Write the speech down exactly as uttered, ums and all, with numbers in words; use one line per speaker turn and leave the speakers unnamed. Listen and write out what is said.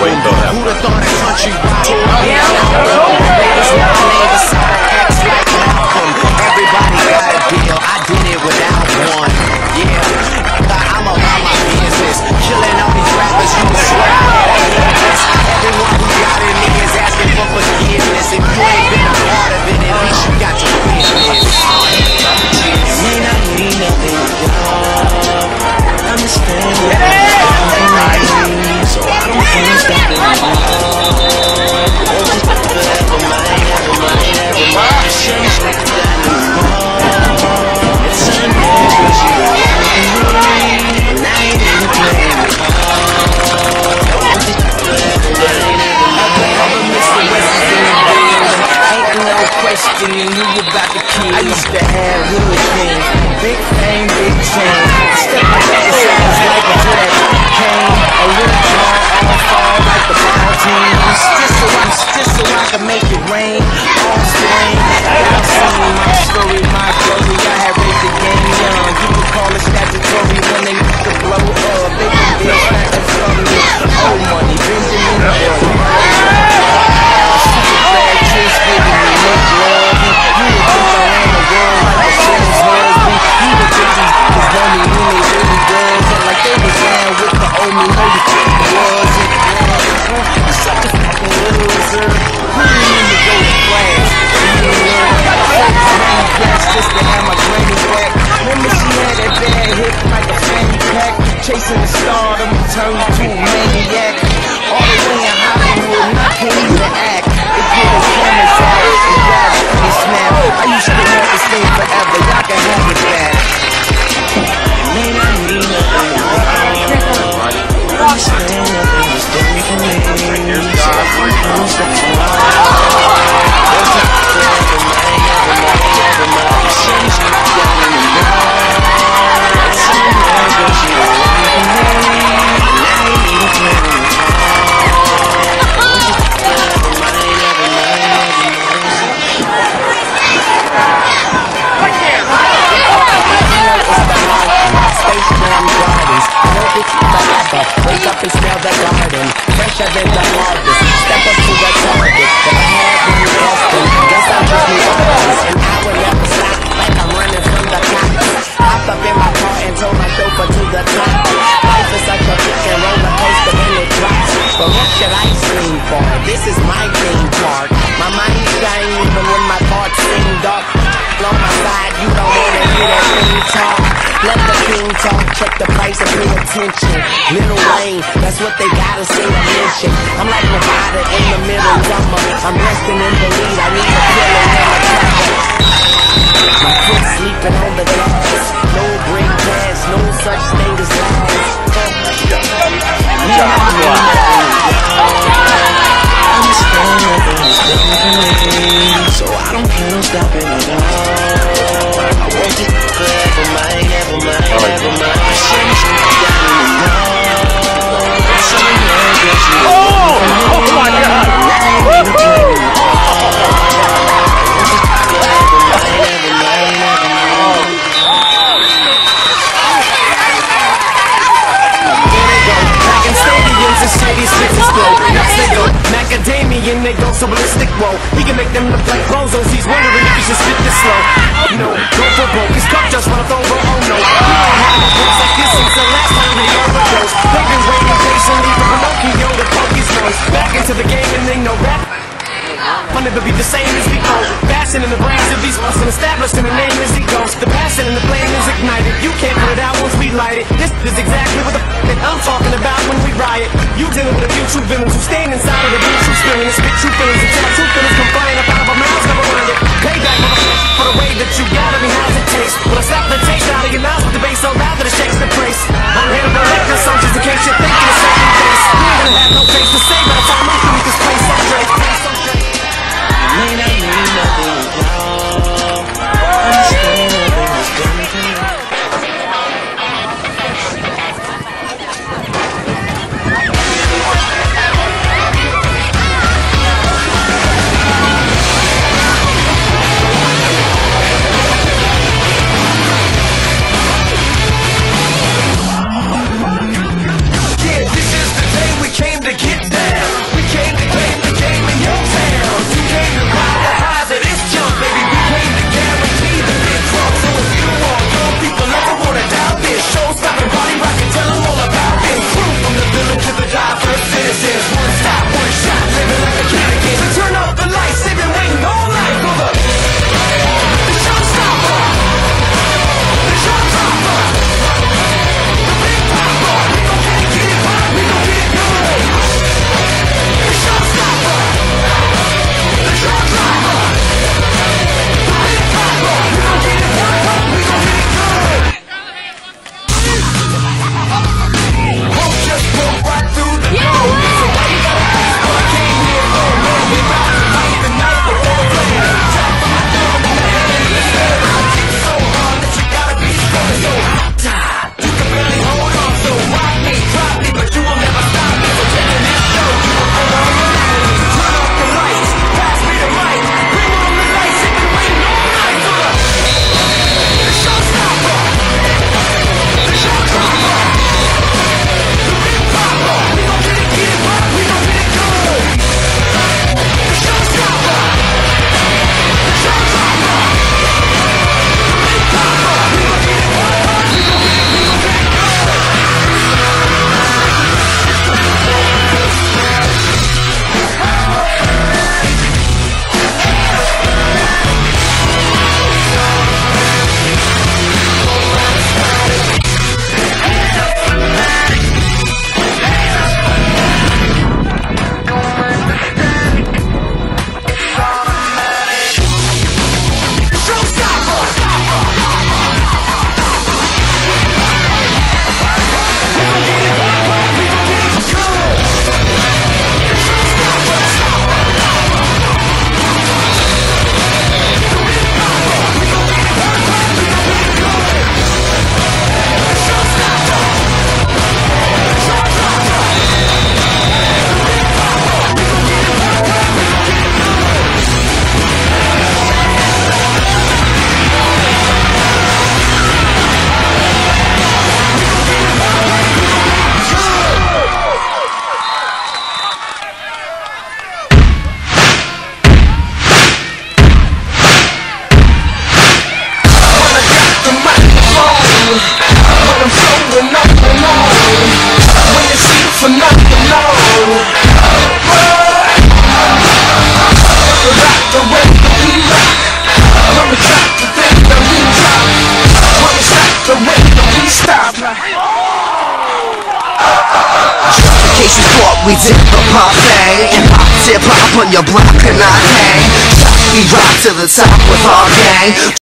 wait till that.
Who'da thought a country rock? Ladies nowadays acts like Malcolm. Everybody got a deal. I did it without one. Yeah, I'm about my business. Killing all these rappers, you can swear I had a business. Everyone who got in me is asking for forgiveness. If you ain't been a part of it, at least you got your business. May not mean nothing to y'all. Understand what I'm saying, so I don't wanna stop it anymore. Never mind, never mind, never mind. Shouldn't stop that anymore. It's unfair 'cause you are me, and I ain't even playing with heart. Ain't no questioning who you about to kill. I used to have hood things, big fame, big chain. Step my back sides like a jet came. A little car on fall like the ball teams. Just so I, just so I can make it rain. All swing. Y'all seen my story, my glory. I had raised the game young. You can call it statutory when they used to blow up. They can be snatching from me. Old money, Benjamin Button. Chasing the stardom, turn to a maniac. All the way in Hollywood, and I can't even act. It get as cameras out and grab and snap. I used to want this thing forever, y'all can have it back. Man, I need nothing. Understand nothing is different from me. So I can't stop tomorrow. There's nothing never mind, never mind, never mind. Shouldn't stop that anymore. It's unfair 'cause you are. Wake up and smell the garden, fresher than the harvest. Step up to the target, if I had when you asked them. Guess I'll just be honest, and I would never stop, like I'm running from the cops. Hopped up in my car and told my chauffeur to the top. Life is such a freaking roller coaster when it drops. But what should I scream for? This is my theme park. My mind's dying even when my thoughts seem dark. On my side, you don't wanna hear that thing talk. Let the king talk, check the price and pay attention. Lil Wayne, that's what they gotta say to mention. I'm like Nevada in the middle summer. I'm resting in the lead, I need a killer and a cover. My foot sleeping on the glass. No break pass, no such thing as laws. Understand nothing is different from me, so I don't plan on stopping at all. I want it forever, mine, never mind, never mind. I shouldn't stop that anymore. It's unfair 'cause you are me. Oh my God! Macadamian, they go so ballistic, whoa. He can make them look like bozos. He's wondering if he should spit this slow. No, go for broke. His cup just runneth over. Oh no, we don't have no books like this since the last time they overdosed. They've been waiting patiently for Pinocchio to poke his nose back into the game, and they know rap will never be the same as before. Fashion in the brains of these muscles established in the name as he goes. The passion and the flame is ignited. You can't put it out once we light it. This is exactly what the f that I'm talking about when we riot. You dealing with a few true villains who stand inside of the blue true spirit and spit true feelings and tell true feelings come flying up out of our mouths, never mind it. Payback for the way that you got me, how's it taste? When I slap the taste out of your mouth with the bass so loud that it shakes the place. I'm here to collect your songs just in case you're thinking of something face. You ain't gonna have no face to say by the time I'm through with this place so straight. May not mean nothing at all. Understand nothing is different from me. Yeah, this is the day we came to get down.
dip a pop thing and pop tip hop on your block and I hang. Drop, we drop to the top with our gang.